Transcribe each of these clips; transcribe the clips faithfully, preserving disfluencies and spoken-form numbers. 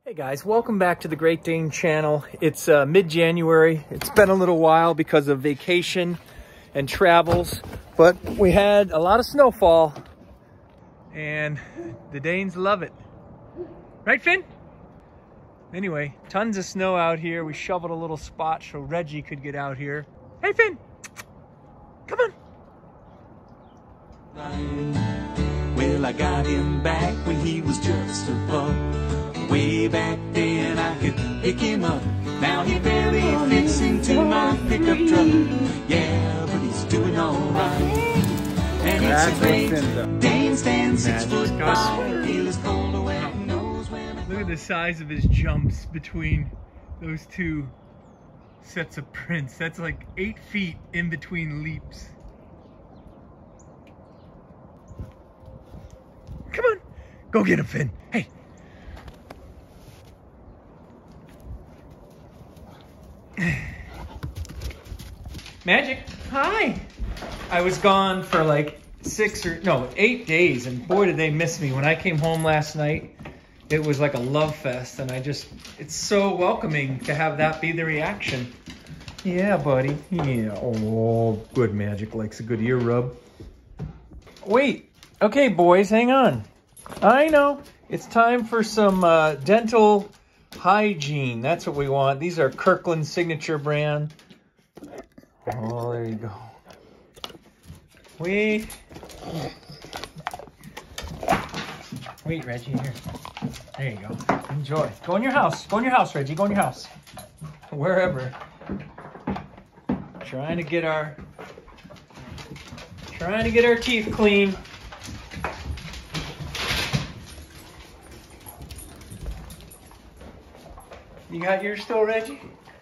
Hey guys, welcome back to the Great Dane channel. It's uh, mid-January. It's been a little while because of vacation and travels, but we had a lot of snowfall and the Danes love it. Right, Finn? Anyway, tons of snow out here. We shoveled a little spot so Reggie could get out here. Hey, Finn, come on. Well, I got him back when he was just a pup. Way back then I could pick him up. Now he barely fits into my pickup truck. Yeah, but he's doing alright. And it's a Great Dane, stand six foot five. Feel his cold away, knows when. Look at the size of his jumps between those two sets of prints. That's like eight feet in between leaps. Come on, go get him, Finn. Hey. Magic, hi. I was gone for like six or no, eight days, and boy did they miss me. When I came home last night, it was like a love fest, and I just, it's so welcoming to have that be the reaction. Yeah, buddy, yeah. Oh, good. Magic likes a good ear rub. Wait, okay, boys, hang on. I know, it's time for some uh, dental hygiene. That's what we want. These are Kirkland signature brand. Oh, there you go. Wait. Wait, Reggie, here. There you go. Enjoy. Go in your house. Go in your house, Reggie. Go in your house. Wherever. Trying to get our trying to get our teeth clean. You got yours still, Reggie?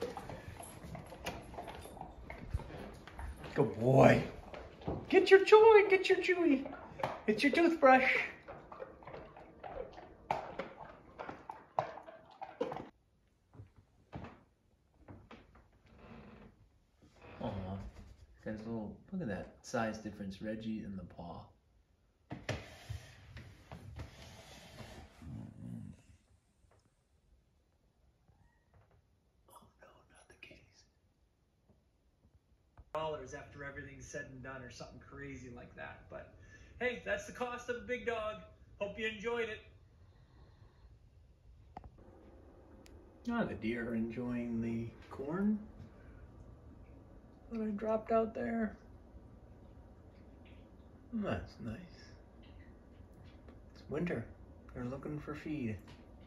Good boy. Get your joy, get your chewy. Get your toothbrush. Oh, there's a little, look at that size difference, Reggie and the paw. Dollars after everything's said and done, or something crazy like that. But hey, that's the cost of a big dog. Hope you enjoyed it. Ah, the deer are enjoying the corn that I dropped out there. That's nice. It's winter. They're looking for feed.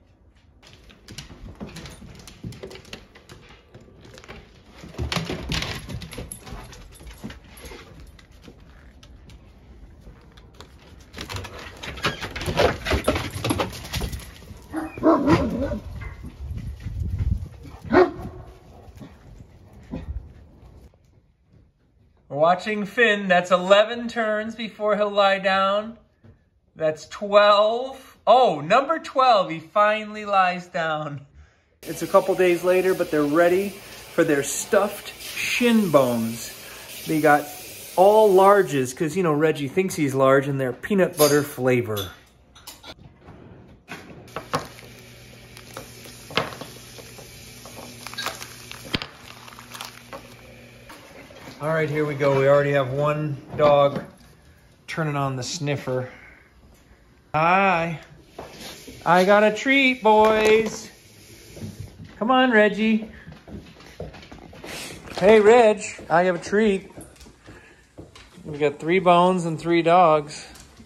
We're watching Finn. That's eleven turns before he'll lie down. That's twelve. Oh, number twelve, he finally lies down. It's a couple days later, but they're ready for their stuffed shin bones. They got all larges, because, you know, Reggie thinks he's large, and they're peanut butter flavor. All right, here we go. We already have one dog turning on the sniffer. Hi. I got a treat, boys. Come on, Reggie. Hey, Reg, I have a treat. We got three bones and three dogs.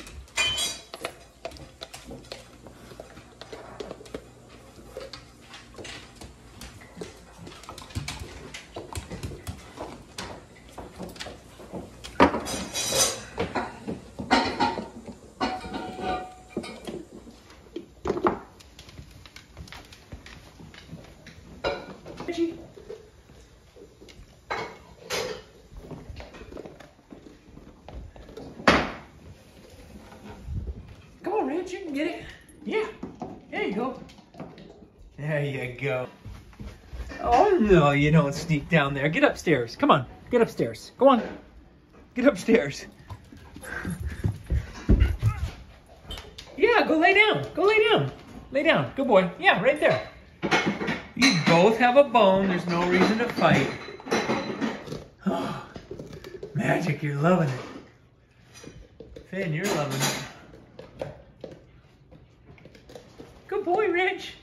Reggie. Come on, Reg, you can get it. Yeah, there you go. There you go. Oh no, you don't sneak down there. Get upstairs. Come on, get upstairs. Go on, get upstairs. Yeah, go lay down. Go lay down. Lay down. Good boy. Yeah, right there. You both have a bone. There's no reason to fight. Oh, Magic, you're loving it. Finn, you're loving it. Good boy, Rich.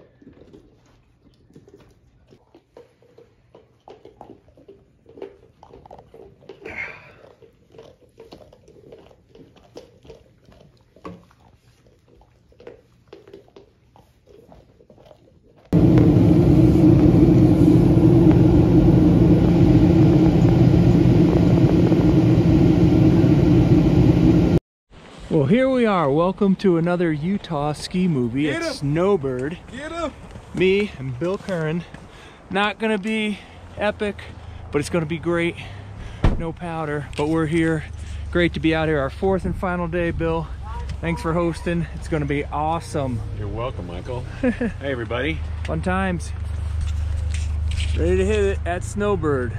Well, here we are. Welcome to another Utah ski movie. Get It's him. Snowbird. Get him! Me and Bill Curran. Not gonna be epic, but it's gonna be great. No powder, but we're here. Great to be out here. Our fourth and final day, Bill. Thanks for hosting. It's gonna be awesome. You're welcome, Michael. Hey, everybody. Fun times. Ready to hit it at Snowbird.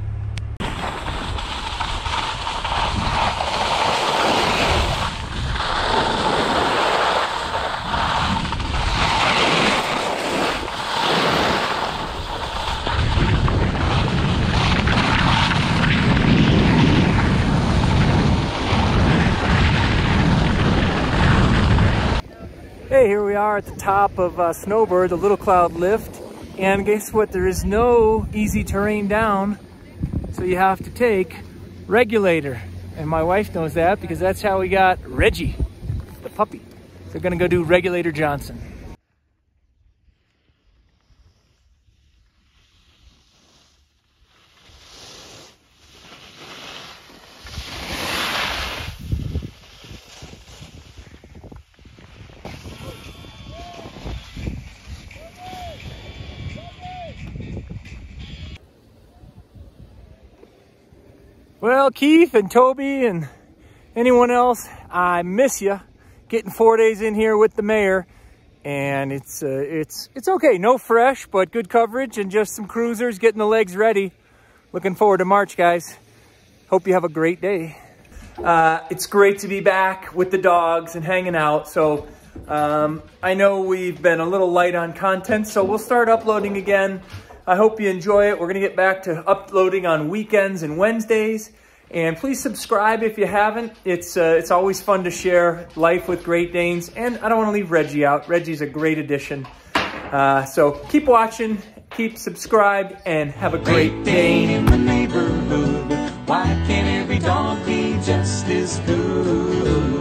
Hey, here we are at the top of uh, Snowbird, the Little Cloud lift. And guess what? There is no easy terrain down, so you have to take regulator. And my wife knows that because that's how we got Reggie, the puppy. So we're gonna go do Regulator Johnson. Well, Keith and Toby and anyone else, I miss you. Getting four days in here with the mayor, and it's uh, it's it's okay. No fresh, but good coverage and just some cruisers getting the legs ready. Looking forward to March, guys. Hope you have a great day. Uh, it's great to be back with the dogs and hanging out. So um, I know we've been a little light on content, so we'll start uploading again. I hope you enjoy it. We're gonna get back to uploading on weekends and Wednesdays. And please subscribe if you haven't. It's uh, it's always fun to share life with Great Danes. And I don't wanna leave Reggie out. Reggie's a great addition. Uh, so keep watching, keep subscribed, and have a great day. In the neighborhood, why can't every dog be just as good?